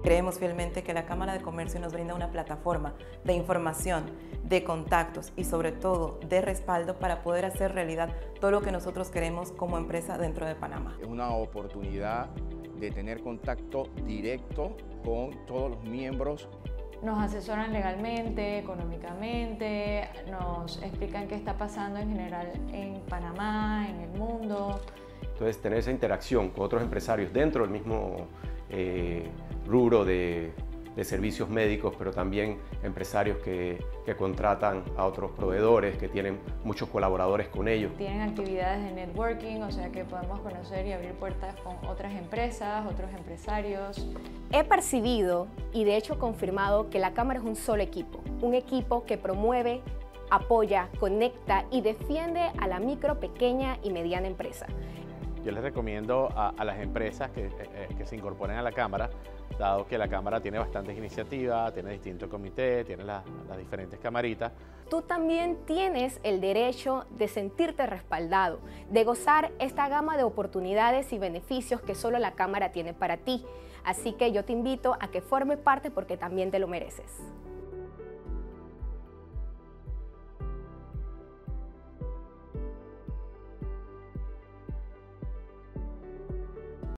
creemos fielmente que la Cámara de Comercio nos brinda una plataforma de información, de contactos y sobre todo de respaldo para poder hacer realidad todo lo que nosotros queremos como empresa dentro de Panamá. Es una oportunidad de tener contacto directo con todos los miembros. Nos asesoran legalmente, económicamente, nos explican qué está pasando en general en Panamá, en el mundo. Entonces, tener esa interacción con otros empresarios dentro del mismo rubro de servicios médicos, pero también empresarios que contratan a otros proveedores, que tienen muchos colaboradores con ellos. Tienen actividades de networking, o sea que podemos conocer y abrir puertas con otras empresas, otros empresarios. He percibido y de hecho confirmado que la Cámara es un solo equipo, un equipo que promueve, apoya, conecta y defiende a la micro, pequeña y mediana empresa. Yo les recomiendo a las empresas que se incorporen a la Cámara, dado que la Cámara tiene bastantes iniciativas, tiene distintos comités, tiene las diferentes camaritas. Tú también tienes el derecho de sentirte respaldado, de gozar esta gama de oportunidades y beneficios que solo la Cámara tiene para ti. Así que yo te invito a que formes parte porque también te lo mereces.